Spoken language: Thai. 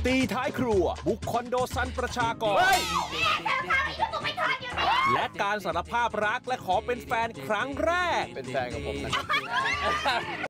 ตีท้ายครัวบุกคอนโดซันประชากรและการสารภาพรักและขอเป็นแฟนครั้งแรกเป็นแฟนกับผมนะครับ